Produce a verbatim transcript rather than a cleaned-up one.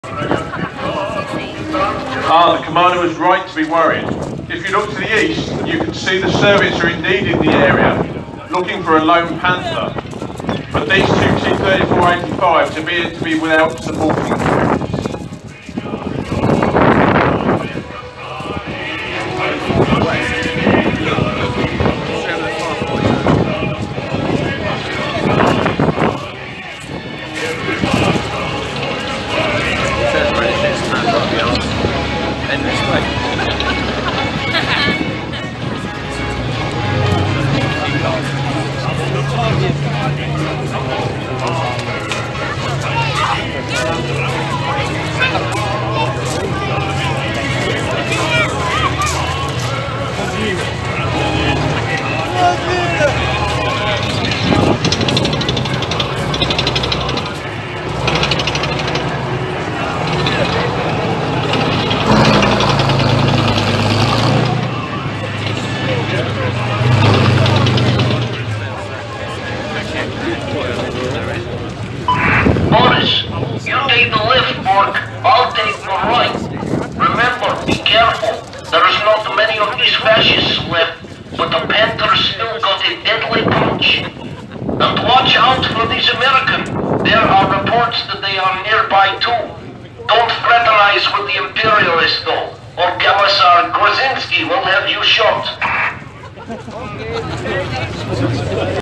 Ah, the commander was right to be worried. If you look to the east, you can see the Soviets are indeed in the area, looking for a lone panther. But these two T thirty-four eighty-fives appear to be without supporting equipment. Will have you shot.